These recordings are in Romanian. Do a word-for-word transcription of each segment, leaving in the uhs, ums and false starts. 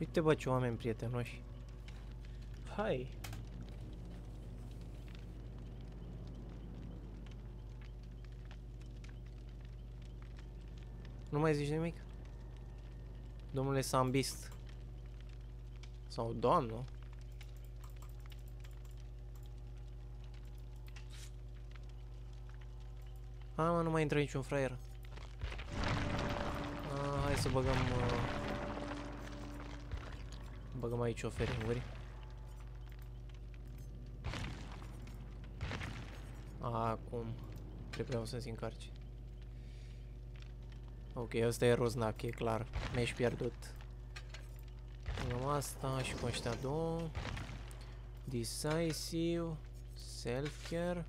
Uite bă ce oameni prietenoși. Hai. Nu mai zici nimic? Domnule Sambist. Sau doamnă. Hai mă, nu mai intră niciun fraier. A, hai să băgăm... Uh... Băgăm aici oferinguri. Acum trebuiau să-ți încarci. Ok, ăsta e Roznak, e clar. Mi-ești pierdut. Băgăm asta și cu ăștia două. Decisive. Self-care.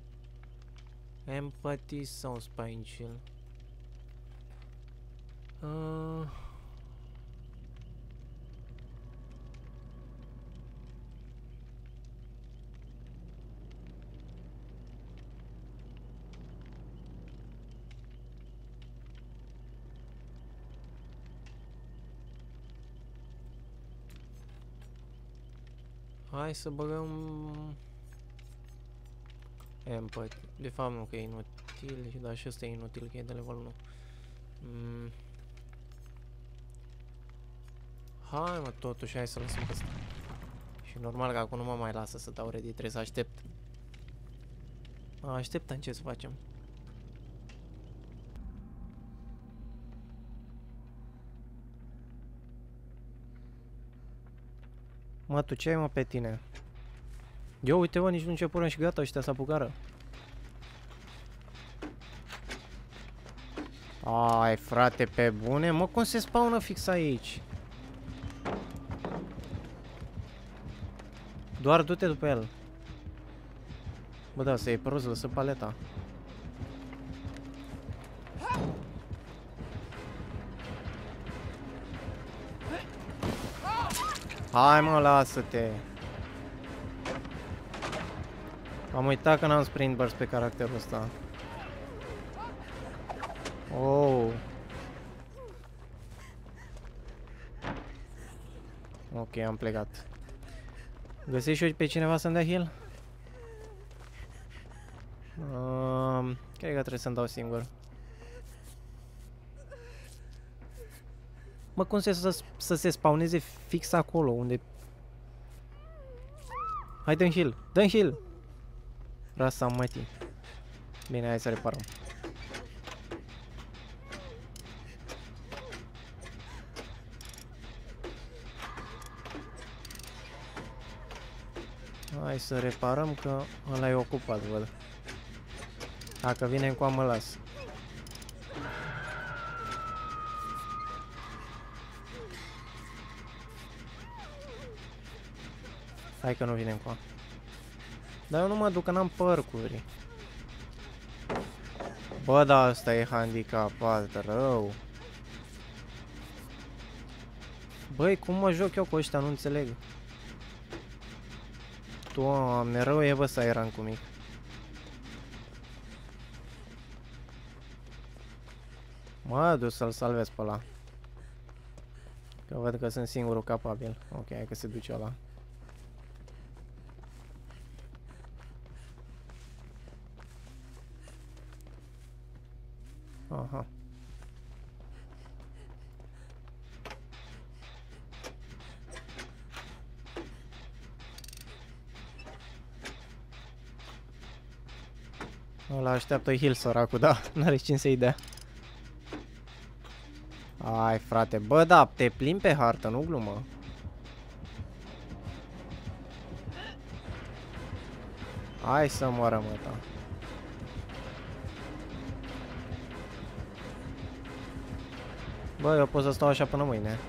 Empathy sau Spine Chill. Uh... Hai să băgăm Empathy. De fapt nu, că e inutil, dar și ăsta e inutil, că e de level unu. Mm. Hai mă, totuși, hai să lăsăm pe ăsta. Și normal că acum nu mă mai lasă să dau ready, trebuie să aștept. Așteptăm ce să facem. Mă, tu ce ai mă pe tine? Eu, uite mă, nici nu începurăm și gata, ăștia s-apucară. Ai, frate, pe bune? Mă, cum se spawnă fix aici? Doar du-te după el. Bă, da, să iei pe roz, lăsă paleta. Hai mă, lasă-te. Am uitat că n-am sprint burst pe caracterul ăsta. Oh. Ok, am plecat. Găsești și pe cineva să-mi dea heal? Um, cred că trebuie să-mi dau singur. Mă, cum se să, să se spawneze fix acolo, unde... Hai, dă-mi heal, dă-mi heal! Rasa mătii. Bine, hai să reparăm. Hai să reparăm că ăla e ocupat, văd. Dacă vine încoa, mă las. Hai că nu vine încoa. Dar eu nu mă duc, că n-am părcuri. Bă, da, asta e handicapat rău. Băi, cum mă joc eu cu ăștia, nu înțeleg. Doamne, rău e, bă, să ai rank cu mic. Mă duc să-l salvez pe ăla. Că văd că sunt singurul capabil. Ok, hai că se duce ăla. Aha. Ăla așteaptă heal, săracul, da? N-are cine să-i dea. Ai, frate, bă, da, te plimbi pe hartă, nu glumă. Hai să moară, mă, ta. Bă, eu pot să stau așa până mâine.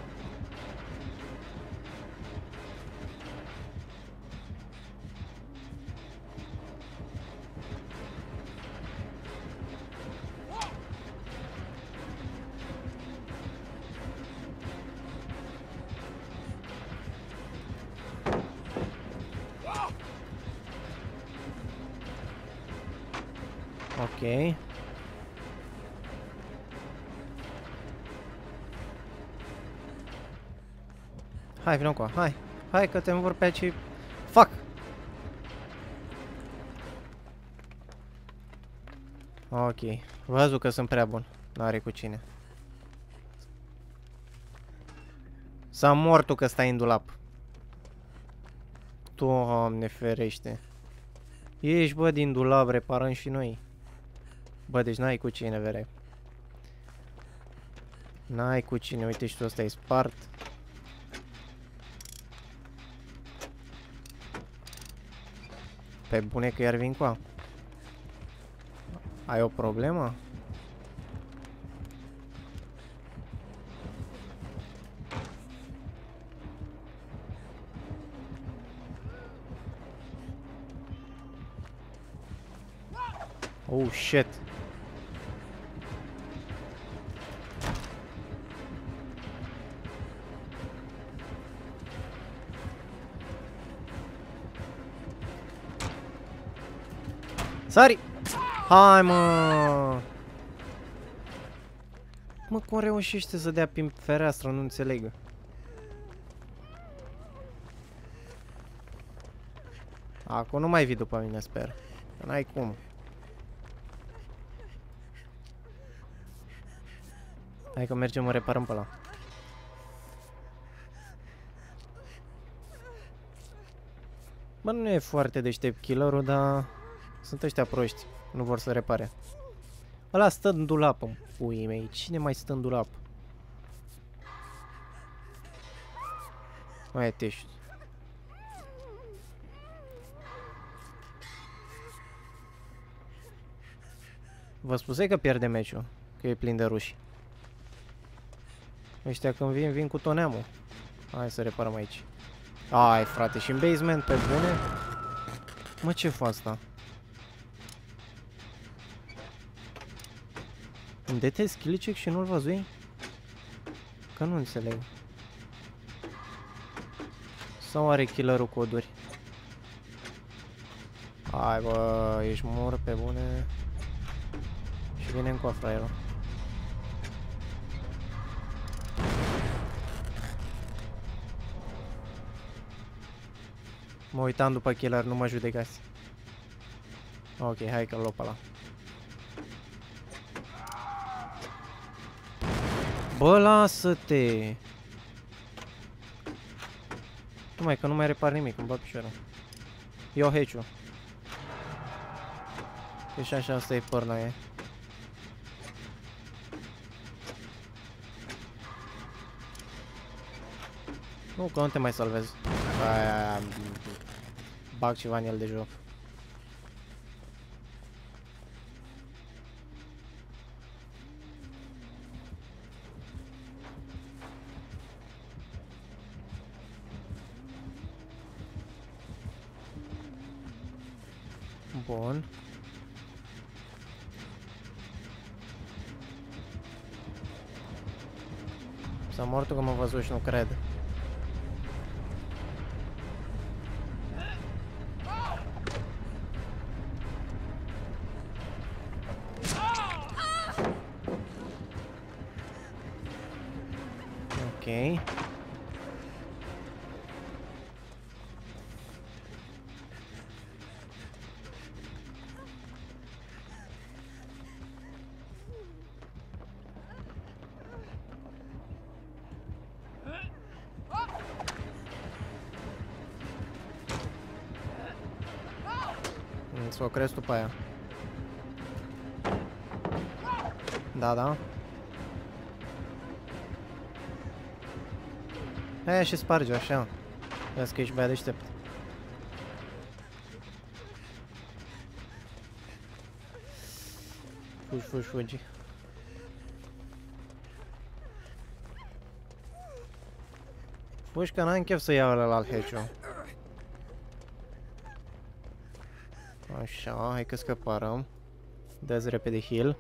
Ok. Hai, vină cu hai. Hai că te învor pe aici. Fuck! Ok. Văzut că sunt prea bun. N-are cu cine. S-a mortul că stai în dulap. Doamne ferește. Ești, bă, din dulap, reparăm și noi. Bă, deci n-ai cu cine, vere. N-ai cu cine, uite și tu ăsta e spart. Pe bune că iar vin cu a. Ai o problemă? Oh, shit. Sari! Hai, mă! Mă, cum reușește să dea prin fereastră, nu înțeleg. Acum nu mai vii după mine, sper. N-ai cum. Hai că mergem, mă reparăm pe ăla. Bă, nu e foarte deștept killerul, dar sunt ăștia proști. Nu vor să repare. Ăla stă în dulap, în puii mei. Cine mai stă în dulap? Mai ești. Vă spusei că pierde meciul. Că e plin de ruși. Ăștia când vin, vin cu toneamul. Hai să reparăm aici. Ai, frate, și în basement, pe bune? Mă, ce fac asta? Îmi detezi skill check și nu-l văzui? Că nu înțeleg. Sau are killerul coduri? Hai, bă, ești mor pe bune. Și vine în coafra el. Mă uitam după killer, nu mă judecați. Ok, hai că-l luăm pe ăla. Bă, lasă-te! Numai că nu mai repar nimic, îmi bag piciorul. Eu heciu. Deci așa, asta e părna e. Nu, că nu te mai salvezi. Aia, bag ceva în el de joc. Bun. S-a mortul că m-a văzut și nu cred. Ok. Să o crezi tu pe aia. Da, da. Aia și sparge așa. Vezi că ești băiat deștept. Fugi, fugi, fugi. Fugi că n-am chef să iau ăla la Hedgehog. Așa, hai că scăparăm. Dă-ți repede heal.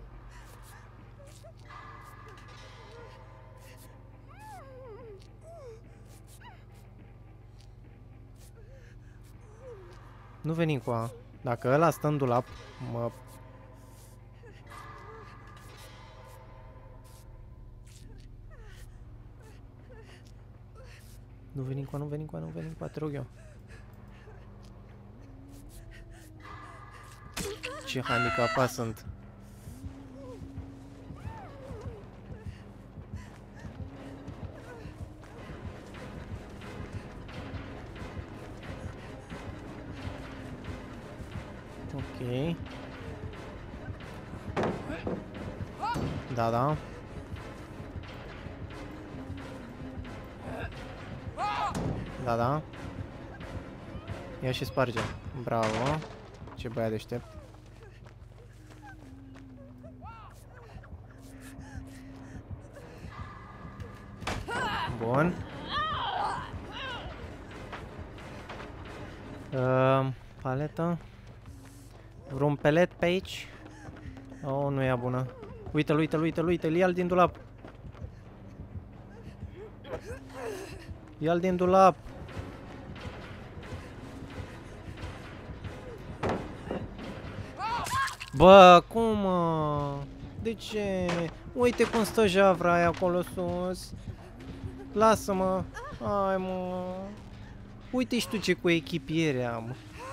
Nu venim cu a. Dacă ăla stă în dulap, mă... Nu veni cu, nu veni cu, nu veni cu, te rog eu. Ce handicapat sunt. Ok. Da, da. Da, da. Ia și sparge. Bravo. Ce băiat deștept. Bun. Uh, paletă. Vreun pelet pe aici? Oh, nu e bună. Uite-l, uite-l, uite-l, uite-l, ia-l din dulap. Ia-l din dulap. Bă, cum mă? De ce? Uite cum stă javra aia acolo sus. Lasă-mă. Hai mă. Uite și tu ce cu echipiere am.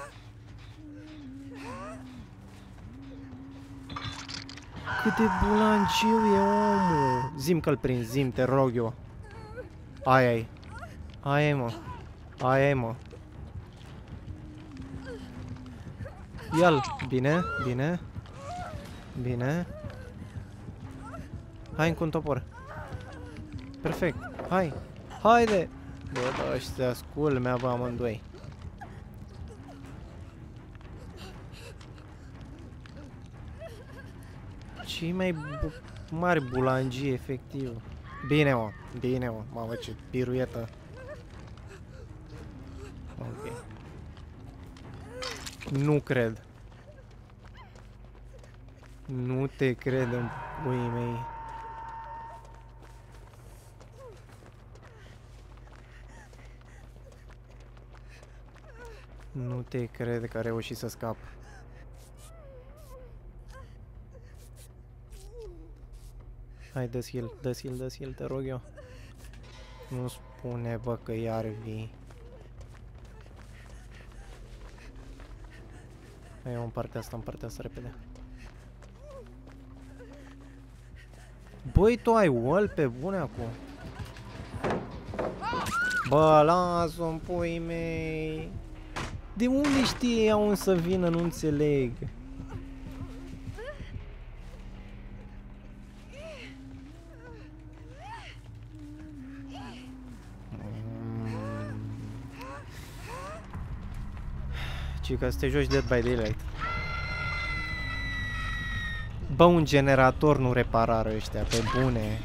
Cât de bulangiu e omul. Zim că-l prind, zim, te rog eu. Aia-i. Aia-i mă. Aia-i mă. Ia-l. Bine, bine. Bine. Hai încă un topor. Perfect. Hai. Haide. Bă, da, ăștia culmea, bă, amândoi. Cei mai bu mari bulangii, efectiv. Bine, mă. Bine, mă. Mamă, ce piruietă. Ok. Nu cred. Nu te cred în puii mei. Nu te cred că a reușit să scap. Hai, dă-ți heal, dă-ți heal, dă-ți heal, te rog eu. Nu spune, bă, că iar vii. Hai, eu în partea asta, în partea asta, repede. Băi, tu ai wall pe bune acum. Bă, las-o-mi puii mei. De unde știe ea un să vină, nu înțeleg. Ci că să te joci Dead by Daylight. Bă, un generator nu reparară ăștia, pe bune.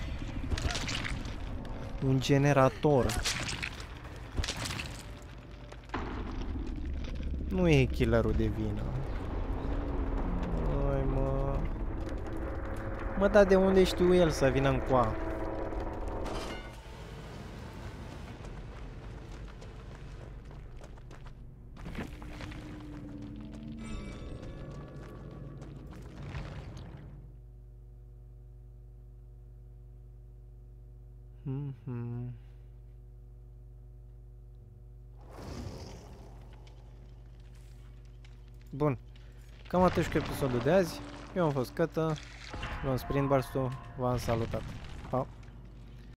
Un generator. Nu e killerul de vină. Ai, mă. Mă, dar de unde știu el să vină încoa? Mhm. Bun. Cam atât cu episodul de azi. Eu am fost Cătă. V-am Sprint Barstu. V-am salutat. Pa!